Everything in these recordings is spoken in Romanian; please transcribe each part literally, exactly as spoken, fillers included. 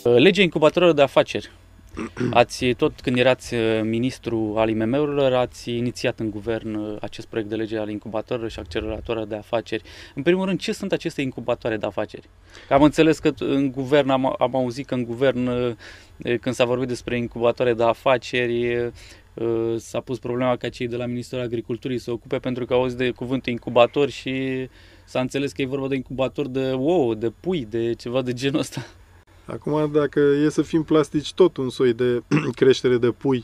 Legea incubatorilor de afaceri. Ați, tot când erați ministru al I M M-urilor, ați inițiat în guvern acest proiect de lege al incubatorilor și acceleratorilor de afaceri. În primul rând, ce sunt aceste incubatoare de afaceri? Că am înțeles că în guvern, am, am auzit că în guvern, când s-a vorbit despre incubatoare de afaceri, s-a pus problema ca cei de la Ministerul Agriculturii să se ocupe, pentru că au auzit de cuvântul incubator și s-a înțeles că e vorba de incubator de ouă, de pui, de ceva de genul ăsta. Acum, dacă e să fim plastici, tot un soi de creștere de pui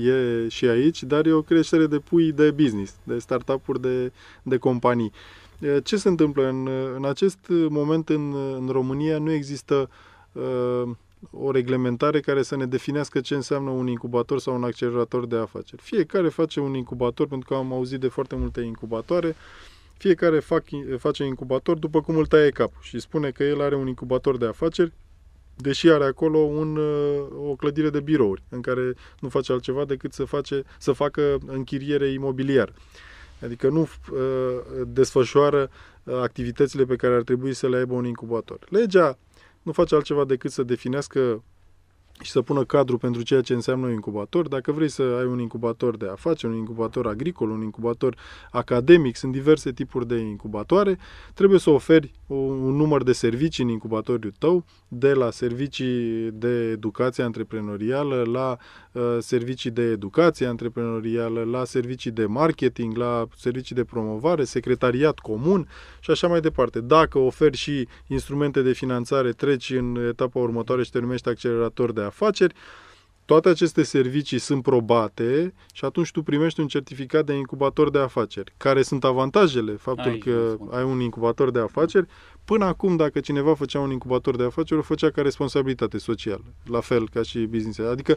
e și aici, dar e o creștere de pui de business, de startup-uri, de, de companii. Ce se întâmplă? În, în acest moment în, în România nu există uh, o reglementare care să ne definească ce înseamnă un incubator sau un accelerator de afaceri. Fiecare face un incubator, pentru că am auzit de foarte multe incubatoare, fiecare fac, face incubator după cum îl taie capul și spune că el are un incubator de afaceri, deși are acolo un, o clădire de birouri în care nu face altceva decât să, face, să facă închiriere imobiliară. Adică nu uh, desfășoară activitățile pe care ar trebui să le aibă un incubator. Legea nu face altceva decât să definească și să pună cadru pentru ceea ce înseamnă un incubator. Dacă vrei să ai un incubator de afaceri, un incubator agricol, un incubator academic, sunt diverse tipuri de incubatoare, trebuie să oferi un număr de servicii în incubatorul tău, de la servicii de educație antreprenorială, la uh, servicii de educație antreprenorială, la servicii de marketing, la servicii de promovare, secretariat comun și așa mai departe. Dacă oferi și instrumente de finanțare, treci în etapa următoare și te numești accelerator de afaceri, toate aceste servicii sunt probate și atunci tu primești un certificat de incubator de afaceri. Care sunt avantajele? Faptul ai, că ai un incubator de afaceri. Până acum, dacă cineva făcea un incubator de afaceri, o făcea ca responsabilitate socială, la fel ca și business. Adică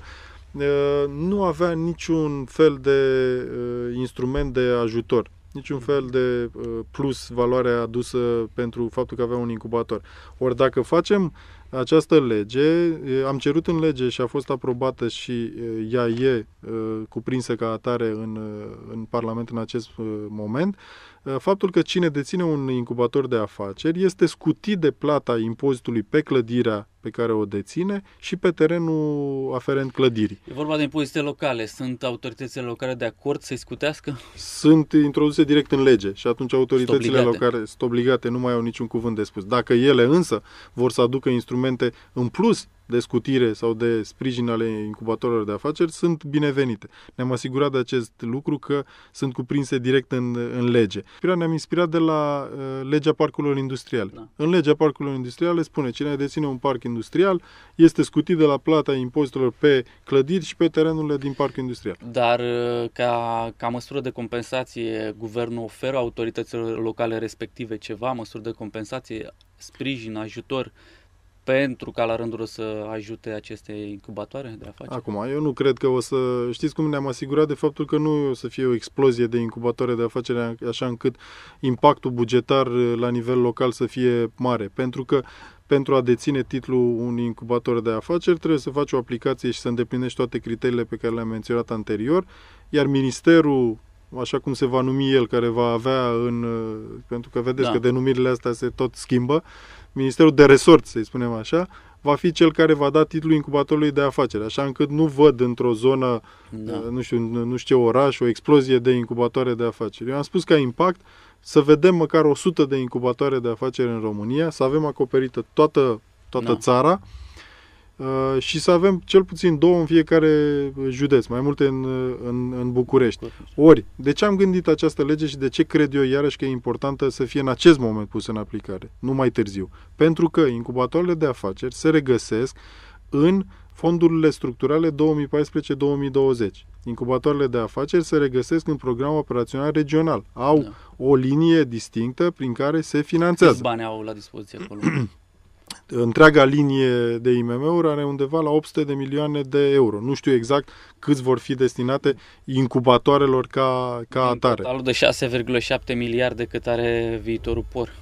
nu avea niciun fel de instrument de ajutor, niciun fel de plus valoare adusă pentru faptul că avea un incubator. Ori dacă facem această lege, am cerut în lege și a fost aprobată și ea e cuprinsă ca atare în, în Parlament în acest moment, faptul că cine deține un incubator de afaceri este scutit de plata impozitului pe clădirea pe care o deține și pe terenul aferent clădirii. E vorba de impozite locale. Sunt autoritățile locale de acord să-i scutească? Sunt introduse direct în lege și atunci autoritățile locale sunt obligate, nu mai au niciun cuvânt de spus. Dacă ele însă vor să aducă instrumente în plus de scutire sau de sprijin ale incubatorilor de afaceri, sunt binevenite. Ne-am asigurat de acest lucru că sunt cuprinse direct în, în lege. Ne-am inspirat de la uh, legea parcurilor industriale. Da. În legea parcurilor industriale spune cine deține un parc industrial este scutit de la plata impozitelor pe clădiri și pe terenurile din parcul industrial. Dar ca, ca măsură de compensație, guvernul oferă autorităților locale respective ceva, măsuri de compensație, sprijin, ajutor, pentru ca la rândul să ajute aceste incubatoare de afaceri? Acum, eu nu cred că o să... Știți cum ne-am asigurat de faptul că nu o să fie o explozie de incubatoare de afaceri așa încât impactul bugetar la nivel local să fie mare. Pentru că pentru a deține titlul un incubator de afaceri trebuie să faci o aplicație și să îndeplinești toate criteriile pe care le-am menționat anterior, iar ministerul, așa cum se va numi el, care va avea în... Pentru că vedeți da. că denumirile astea se tot schimbă, Ministerul de Resort, să-i spunem așa, va fi cel care va da titlul incubatorului de afaceri, așa încât nu văd într-o zonă, da. nu știu, nu știu ce oraș, o explozie de incubatoare de afaceri. Eu am spus ca impact să vedem măcar o sută de incubatoare de afaceri în România, să avem acoperită toată, toată da. țara uh, și să avem cel puțin două în fiecare județ, mai multe în, în, în București. Ori, de ce am gândit această lege și de ce cred eu iarăși că e importantă să fie în acest moment pusă în aplicare, nu mai târziu? Pentru că incubatoarele de afaceri se regăsesc în fondurile structurale două mii paisprezece două mii douăzeci. Incubatoarele de afaceri se regăsesc în programul operațional regional. Au da. o linie distinctă prin care se finanțează. Câți bani au la dispoziție acolo? Întreaga linie de I M M-uri are undeva la opt sute de milioane de euro. Nu știu exact câți vor fi destinate incubatoarelor ca, ca Din atare. Totalul de șase virgulă șapte miliarde cât are viitorul P O R.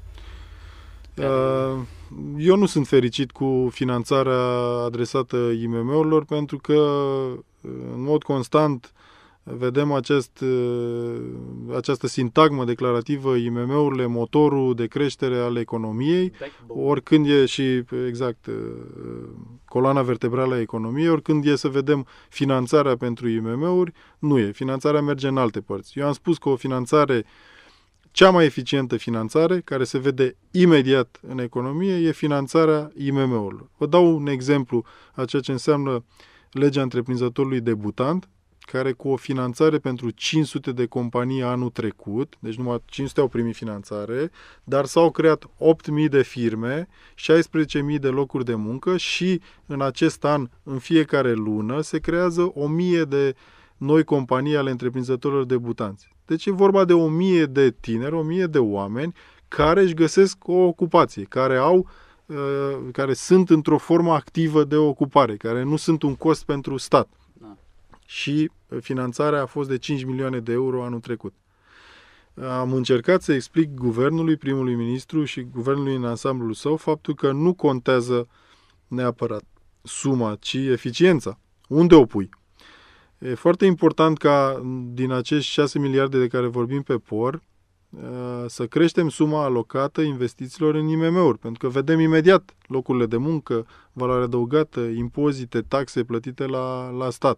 Eu nu sunt fericit cu finanțarea adresată I M M-urilor pentru că în mod constant vedem acest, această sintagmă declarativă, I M M-urile, motorul de creștere al economiei, oricând e și, exact, coloana vertebrală a economiei, oricând e să vedem finanțarea pentru I M M-uri, nu e. Finanțarea merge în alte părți. Eu am spus că o finanțare, cea mai eficientă finanțare, care se vede imediat în economie, e finanțarea I M M-urilor. Vă dau un exemplu a ceea ce înseamnă legea întreprinzătorului debutant, care cu o finanțare pentru cinci sute de companii anul trecut, deci numai cinci sute au primit finanțare, dar s-au creat opt mii de firme, șaisprezece mii de locuri de muncă și în acest an, în fiecare lună, se creează o mie de noi companii ale întreprinzătorilor debutanți. Deci e vorba de o mie de tineri, o mie de oameni care își găsesc o ocupație, care au care sunt într-o formă activă de ocupare, care nu sunt un cost pentru stat. Da. Și finanțarea a fost de cinci milioane de euro anul trecut. Am încercat să explic guvernului, primului ministru și guvernului în ansamblul său faptul că nu contează neapărat suma, ci eficiența. Unde o pui? E foarte important ca din acești șase miliarde de care vorbim pe P O R să creștem suma alocată investițiilor în I M M-uri, pentru că vedem imediat locurile de muncă, valoare adăugată, impozite, taxe plătite la, la stat.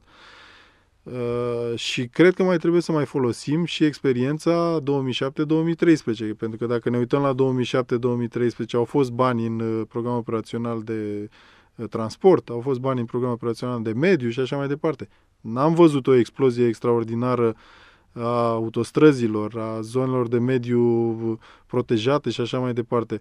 Și cred că mai trebuie să mai folosim și experiența două mii șapte două mii treisprezece, pentru că dacă ne uităm la două mii șapte două mii treisprezece, au fost bani în programul operațional de transport, au fost bani în programul operațional de mediu și așa mai departe. N-am văzut o explozie extraordinară a autostrăzilor, a zonelor de mediu protejate și așa mai departe.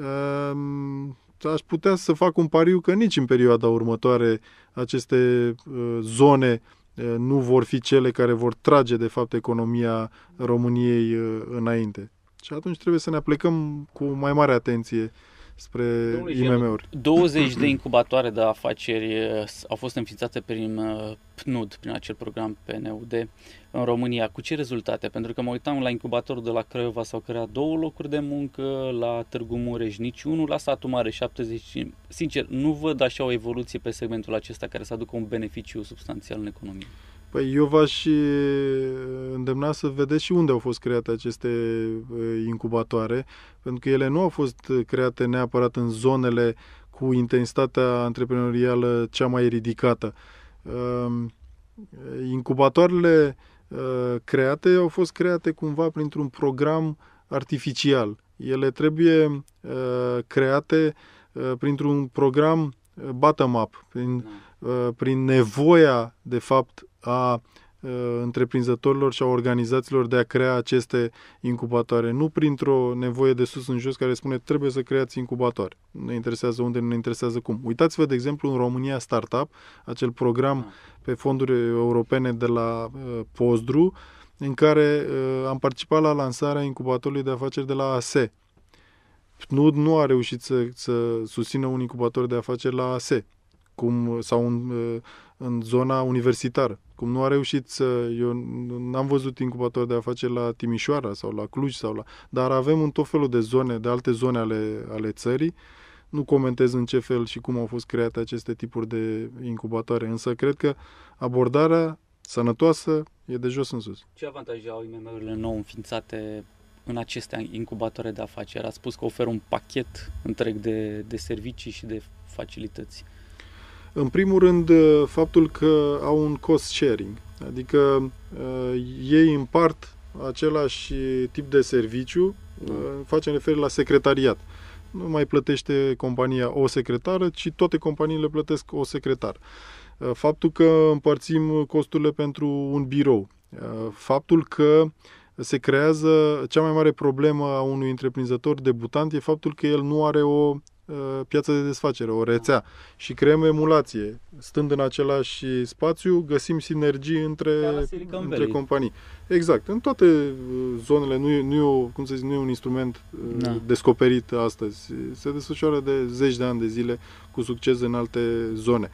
Aș putea să fac un pariu că nici în perioada următoare aceste zone nu vor fi cele care vor trage, de fapt, economia României înainte. Și atunci trebuie să ne aplicăm cu mai mare atenție spre I M M-uri. douăzeci de incubatoare de afaceri au fost înființate prin P N U D, prin acel program P N U D, în România. Cu ce rezultate? Pentru că mă uitam la incubatorul de la Craiova, s-au creat două locuri de muncă, la Târgu Mureș niciunul, la Satul Mare șaptezeci. Sincer, nu văd așa o evoluție pe segmentul acesta care să aducă un beneficiu substanțial în economie. Păi eu v-aș îndemna să vedeți și unde au fost create aceste incubatoare, pentru că ele nu au fost create neapărat în zonele cu intensitatea antreprenorială cea mai ridicată. Incubatoarele create au fost create cumva printr-un program artificial. Ele trebuie create printr-un program bottom-up, prin, prin nevoia, de fapt, a întreprinzătorilor și a organizațiilor de a crea aceste incubatoare, nu printr-o nevoie de sus în jos care spune trebuie să creați incubatoare. Nu ne interesează unde, nu ne interesează cum. Uitați-vă, de exemplu, în România Startup, acel program pe fonduri europene de la Pozdru, în care am participat la lansarea incubatorului de afaceri de la A S E. P N U D nu a reușit să, să susțină un incubator de afaceri la A S E cum, sau în, în zona universitară. Cum nu a reușit să... Eu n-am văzut incubator de afaceri la Timișoara sau la Cluj, sau la, dar avem în tot felul de zone, de alte zone ale, ale țării. Nu comentez în ce fel și cum au fost create aceste tipuri de incubatoare, însă cred că abordarea sănătoasă e de jos în sus. Ce avantaje au I M M-urile nou înființate în aceste incubatoare de afaceri? Ați spus că oferă un pachet întreg de, de servicii și de facilități. În primul rând, faptul că au un cost sharing, adică uh, ei împart același tip de serviciu, uh, facem referire la secretariat. Nu mai plătește compania o secretară, ci toate companiile plătesc o secretară. Uh, faptul că împărțim costurile pentru un birou, uh, faptul că se creează, cea mai mare problemă a unui întreprinzător debutant e faptul că el nu are o piață de desfacere, o rețea și creăm emulație. Stând în același spațiu, găsim sinergii între, între companii. Exact. În toate zonele, nu e, nu e, o, cum să zic, nu e un instrument da. descoperit astăzi. Se desfășoară de zeci de ani de zile cu succes în alte zone.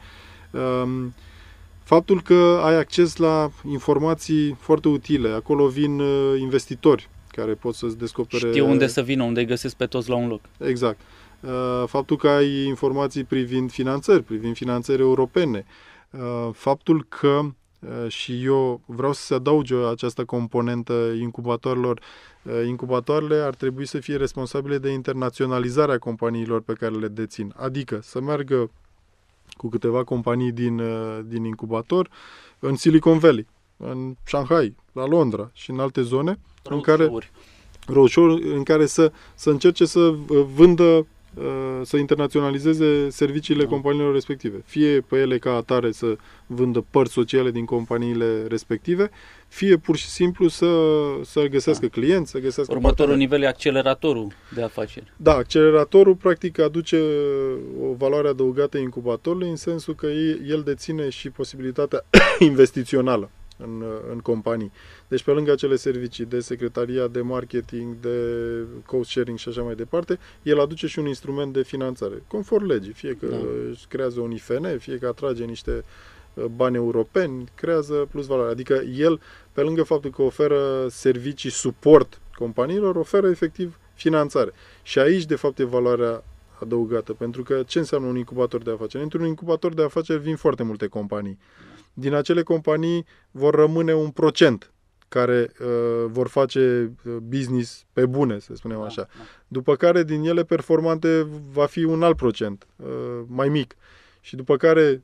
Faptul că ai acces la informații foarte utile. Acolo vin investitori care pot să-ți descopere... Știu unde să vină, unde îi găsesc pe toți la un loc. Exact. Faptul că ai informații privind finanțări, privind finanțări europene, faptul că și eu vreau să se adauge această componentă incubatorilor. Incubatoarele ar trebui să fie responsabile de internaționalizarea companiilor pe care le dețin. Adică să meargă cu câteva companii din, din incubator în Silicon Valley, în Shanghai, la Londra și în alte zone în care, roadshow, în care să, să încerce să vândă, să internaționalizeze serviciile da. companiilor respective. Fie pe ele ca atare să vândă părți sociale din companiile respective, fie pur și simplu să, să găsească da. clienți, să găsească Următorul parteneri. nivel e acceleratorul de afaceri. Da, acceleratorul practic aduce o valoare adăugată incubatorului în sensul că el deține și posibilitatea investițională în, în companii. Deci pe lângă acele servicii de secretariat, de marketing, de cost sharing și așa mai departe, el aduce și un instrument de finanțare, conform legii, fie că da. își creează un I F N, fie că atrage niște bani europeni, creează plus valoare. Adică el, pe lângă faptul că oferă servicii suport companiilor, oferă efectiv finanțare. Și aici, de fapt, e valoarea adăugată. Pentru că ce înseamnă un incubator de afaceri? Într-un incubator de afaceri vin foarte multe companii. Din acele companii vor rămâne un procent care uh, vor face business pe bune, să spunem da, așa. Da. După care, din ele performante, va fi un alt procent, uh, mai mic. Și după care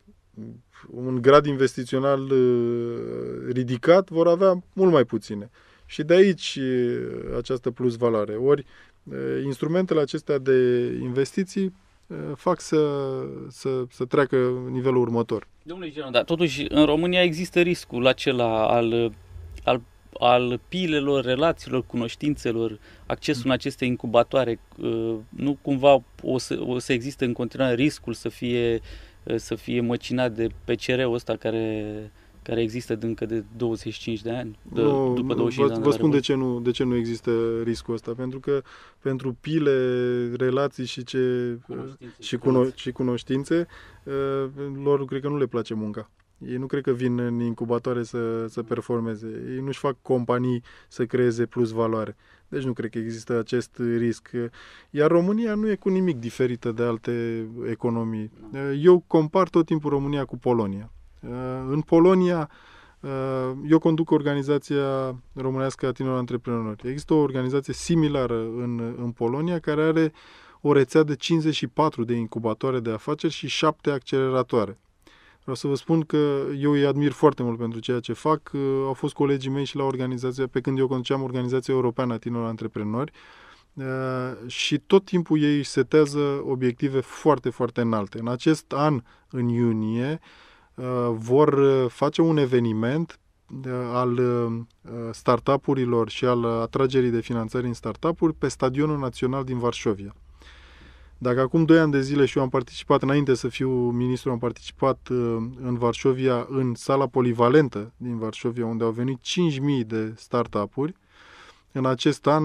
un grad investițional uh, ridicat vor avea mult mai puține. Și de aici uh, această plus valoare. Ori uh, instrumentele acestea de investiții uh, fac să, să, să treacă nivelul următor. Domnule Giron, dar totuși în România există riscul acela al, al, al pilelor, relațiilor, cunoștințelor, accesul în aceste incubatoare. Uh, nu cumva o să, o să existe în continuare riscul să fie să fie măcinat de P C R-ul ăsta care, care există de încă de douăzeci și cinci de ani, de, no, după douăzeci și cinci vă, de ani. Vă spun de ce, nu, de ce nu există riscul ăsta. Pentru că pentru pile, relații și, ce, cunoștințe, și, cuno- și cunoștințe, lor cred că nu le place munca. Ei nu cred că vin în incubatoare să, să performeze. Ei nu-și fac companii să creeze plus valoare. Deci nu cred că există acest risc. Iar România nu e cu nimic diferită de alte economii. Eu compar tot timpul România cu Polonia. În Polonia, eu conduc organizația românească a tinerilor antreprenori. Există o organizație similară în, în Polonia care are o rețea de cincizeci și patru de incubatoare de afaceri și șapte acceleratoare. Vreau să vă spun că eu îi admir foarte mult pentru ceea ce fac. Au fost colegii mei și la organizația, pe când eu conduceam Organizația Europeană a Tinerilor Antreprenori, și tot timpul ei își setează obiective foarte, foarte înalte. În acest an, în iunie, vor face un eveniment al startup-urilor și al atragerii de finanțări în startup-uri pe Stadionul Național din Varșovia. Dacă acum doi ani de zile și eu am participat, înainte să fiu ministru, am participat în Varșovia, în sala polivalentă din Varșovia, unde au venit cinci mii de startup-uri, în acest an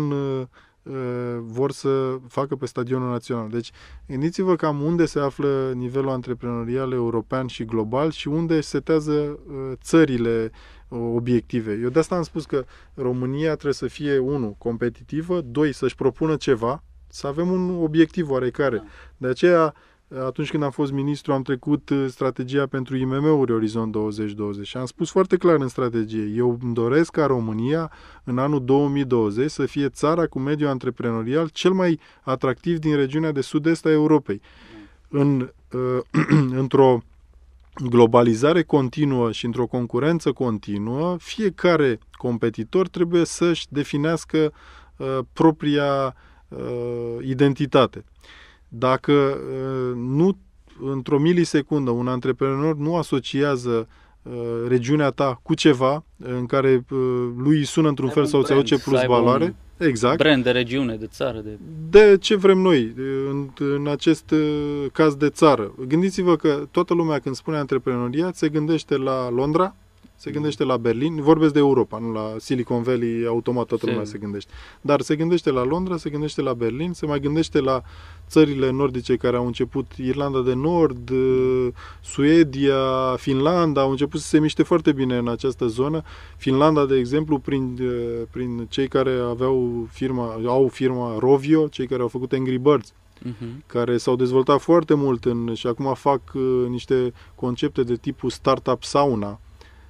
vor să facă pe Stadionul Național. Deci, gândiți-vă cam unde se află nivelul antreprenorial european și global și unde se setează țările obiective. Eu de asta am spus că România trebuie să fie, unu, competitivă, doi, să-și propună ceva, să avem un obiectiv oarecare. De aceea, atunci când am fost ministru, am trecut strategia pentru I M M-uri Orizont douăzeci douăzeci și am spus foarte clar în strategie, eu îmi doresc ca România în anul două mii douăzeci să fie țara cu mediul antreprenorial cel mai atractiv din regiunea de sud-est a Europei. În, într-o globalizare continuă și într-o concurență continuă, fiecare competitor trebuie să-și definească uh, propria uh, identitate. Dacă uh, nu, într-o milisecundă, un antreprenor nu asociază uh, regiunea ta cu ceva în care uh, lui îi sună într-un fel sau îți aduce plus valoare, exact. Brand de regiune, de țară. De, de ce vrem noi, în, în acest uh, caz de țară. Gândiți-vă că toată lumea când spune antreprenoriat se gândește la Londra, se gândește la Berlin, vorbesc de Europa, nu la Silicon Valley, automat toată lumea se gândește. Dar se gândește la Londra, se gândește la Berlin, se mai gândește la țările nordice care au început, Irlanda de Nord, Suedia, Finlanda, au început să se miște foarte bine în această zonă. Finlanda, de exemplu, prin, prin cei care aveau firma, au firma Rovio, cei care au făcut Angry Birds, uh-huh. care s-au dezvoltat foarte mult în, și acum fac uh, niște concepte de tipul startup sauna,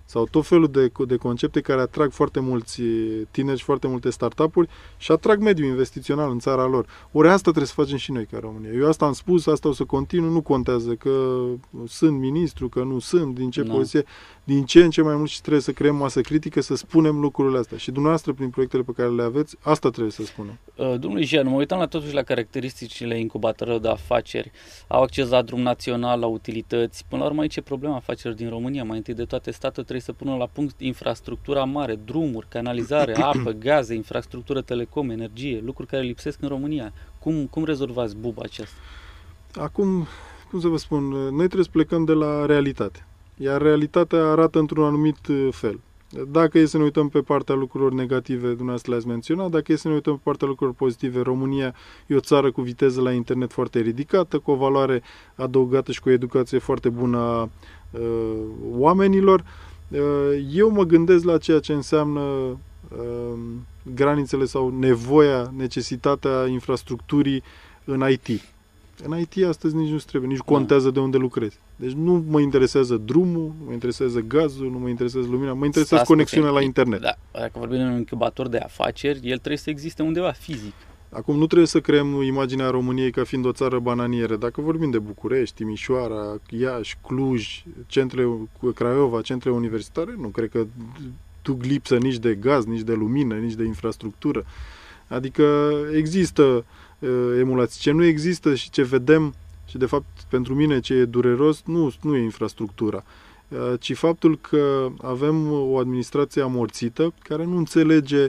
sau tot felul de, de concepte care atrag foarte mulți tineri și foarte multe startup-uri și atrag mediul investițional în țara lor. Ori asta trebuie să facem și noi ca România. Eu asta am spus, asta o să continu, nu contează că sunt ministru, că nu sunt, din ce no. poziție, din ce în ce mai mult și trebuie să creăm masă critică, să spunem lucrurile astea. Și dumneavoastră, prin proiectele pe care le aveți, asta trebuie să spunem. Domnul Jean, mă uitam la totuși la caracteristicile incubatorilor de afaceri. Au acces la drum național, la utilități. Până la urmă, aici e problema afacerilor din România. Mai întâi de toate, statul trebuie să pună la punct infrastructura mare, drumuri, canalizare, apă, gaze, infrastructură telecom, energie, lucruri care lipsesc în România. Cum, cum rezolvați buba aceasta? Acum, cum să vă spun, noi trebuie să plecăm de la realitate. Iar realitatea arată într-un anumit fel. Dacă e să ne uităm pe partea lucrurilor negative, dumneavoastră le-ați menționat, dacă e să ne uităm pe partea lucrurilor pozitive, România e o țară cu viteză la internet foarte ridicată, cu o valoare adăugată și cu o educație foarte bună a uh, oamenilor. Uh, eu mă gândesc la ceea ce înseamnă uh, granițele sau nevoia, necesitatea infrastructurii în I T. În I T astăzi nici nu trebuie, nici contează de unde lucrezi. Deci nu mă interesează drumul, nu mă interesează gazul, nu mă interesează lumina, mă interesează Stați conexiunea puțin. la internet. Da, dacă vorbim de un incubator de afaceri, el trebuie să existe undeva fizic. Acum nu trebuie să creăm imaginea României ca fiind o țară bananieră. Dacă vorbim de București, Timișoara, Iași, Cluj, centre, Craiova, centre universitare, nu cred că duc lipsă nici de gaz, nici de lumină, nici de infrastructură. Adică există emulații. Ce nu există și ce vedem, și de fapt pentru mine ce e dureros, nu, nu e infrastructura, ci faptul că avem o administrație amorțită care nu înțelege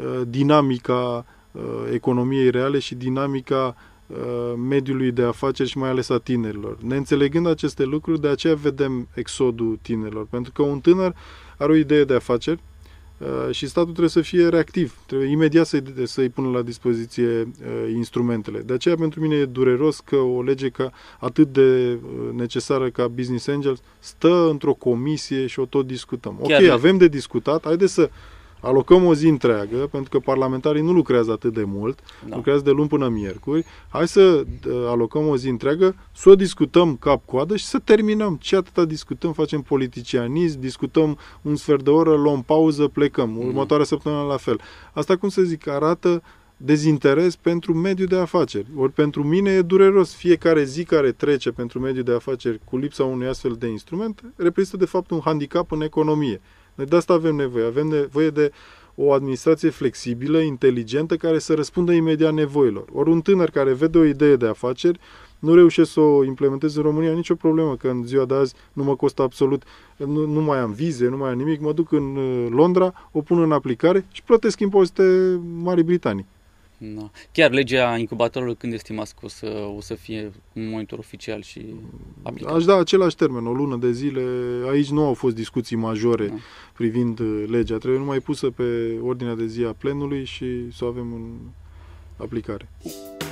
dinamica economiei reale și dinamica mediului de afaceri și mai ales a tinerilor. Neînțelegând aceste lucruri, de aceea vedem exodul tinerilor. Pentru că un tânăr are o idee de afaceri și statul trebuie să fie reactiv, trebuie imediat să-i, să-i pună la dispoziție uh, instrumentele. De aceea pentru mine e dureros că o lege ca, atât de uh, necesară ca Business Angels stă într-o comisie și o tot discutăm. Chiar ok, avem de discutat, haideți să alocăm o zi întreagă, pentru că parlamentarii nu lucrează atât de mult, no. lucrează de luni până miercuri. Hai să uh, alocăm o zi întreagă, să o discutăm cap-coadă și să terminăm. Ce atâta discutăm, facem politicianism, discutăm un sfert de oră, luăm pauză, plecăm. Următoarea mm. săptămână la fel. Asta, cum să zic, arată dezinteres pentru mediul de afaceri. Ori pentru mine e dureros. Fiecare zi care trece pentru mediul de afaceri cu lipsa unui astfel de instrument reprezintă de fapt un handicap în economie. Noi de asta avem nevoie. Avem nevoie de o administrație flexibilă, inteligentă, care să răspundă imediat nevoilor. Ori un tânăr care vede o idee de afaceri, nu reușește să o implementeze în România, nicio problemă, că în ziua de azi nu mă costă absolut, nu, nu mai am vize, nu mai am nimic, mă duc în Londra, o pun în aplicare și plătesc impozite Marii Britanii. No. Chiar legea incubatorului când estimați că o să, o să fie un monitor oficial și aplicat? Aș da același termen, o lună de zile. Aici nu au fost discuții majore no. privind legea. Trebuie numai pusă pe ordinea de zi a plenului și să o avem în aplicare.